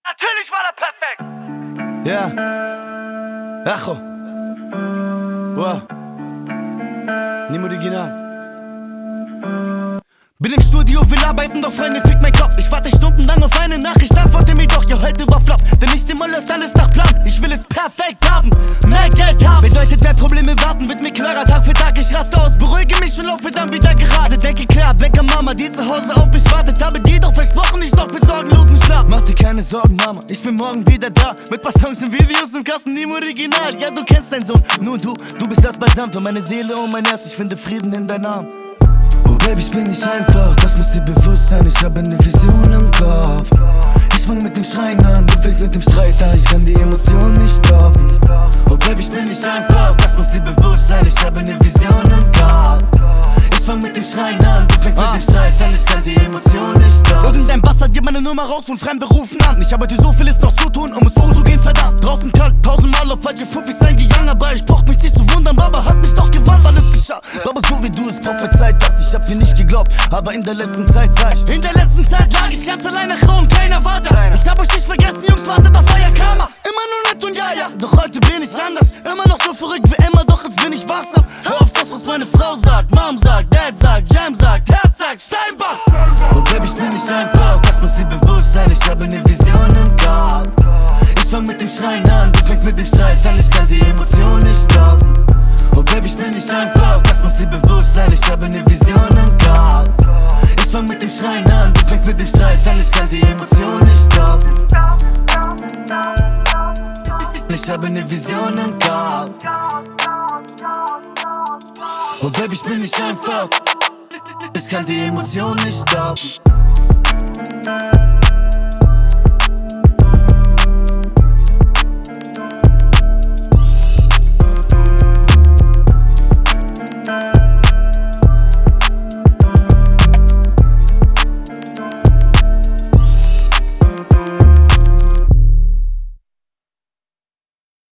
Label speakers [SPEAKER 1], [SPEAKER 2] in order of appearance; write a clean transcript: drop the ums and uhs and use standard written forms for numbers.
[SPEAKER 1] Natürlich war er perfekt.
[SPEAKER 2] Ja. Echo. Wow. Nimo original. Bin im Studio, will arbeiten, doch Freunde, fick mein Kopf. Ich warte stundenlang auf eine Nachricht, antworte mir doch, ja heute war Flop. Denn nicht immer läuft alles nach Plan, ich will es perfekt haben. Mehr Geld haben, bedeutet mehr Probleme warten. Wird mir klarer, Tag für Tag, ich raste aus. Beruhige mich und laufe dann wieder gerade. Denke klar, blinker Mama, die zu Hause auf mich wartet. Habe dir doch versprochen, ich sorg für sorgenlosen Schlaf. Mach dir keine Sorgen, Mama, ich bin morgen wieder da. Mit paar Songs und Videos im Kasten, Nimo original. Ja, du kennst deinen Sohn, nur du bist das Balsam für meine Seele und mein Herz. Ich finde Frieden in deinem Arm. Oh Baby, ich bin nicht einfach, das muss dir bewusst sein. Ich habe eine Vision im Kopf. Ich fang mit dem Schreien an, du fängst mit dem Streit an. Ich kann die Emotionen nicht stoppen. Oh Baby, ich bin nicht einfach, das muss dir bewusst sein. Ich habe eine Vision im Kopf. Ich fang mit dem Schreien an, du fängst mit dem Streit an. Ich kann die Emotionen nicht stoppen. Irgendein Bastard gibt meine Nummer raus und Fremde rufen an. Ich arbeite so vieles noch zu tun, um es so zu gehen, verdammt. Draußen kalt, 1000-mal auf falsche Fuffis eingegangen. Aber ich brauch mich nicht zu wundern, Baba hat mich doch gewarnt, alles geschah. Baba, so wie du es prophezeit hast, ich hab dir nicht geglaubt. Aber in der letzten Zeit sah ich, in der letzten Zeit lag ich ganz alleine rum, keiner war da. Ich hab euch nicht vergessen, Jungs, wartet auf euer Karma. Immer nur nett und ja, doch heute bin ich anders. Immer noch so verrückt wie immer, doch jetzt bin ich wachsam. Hör auf das, was meine Frau sagt, Mom sagt, Dad sagt, Jam sagt, Herz sagt, Steinbock. Oh Baby, ich bin nicht einfach, das muss dir bewusst sein. Ich habe eine Vision im Kopf. Ich fang mit dem Schreien an, du fängst mit dem Streit an. Ich kann die Emotionen nicht stoppen. Oh Baby, ich bin nicht einfach, das muss dir bewusst sein. Ich habe eine Vision im Kopf. Ich fang mit dem Schreien an, du fängst mit dem Streit an. Ich kann die Emotionen nicht stoppen. Ich habe eine Vision im Kopf. Oh Baby, ich bin nicht einfach, ich kann die Emotionen nicht stoppen.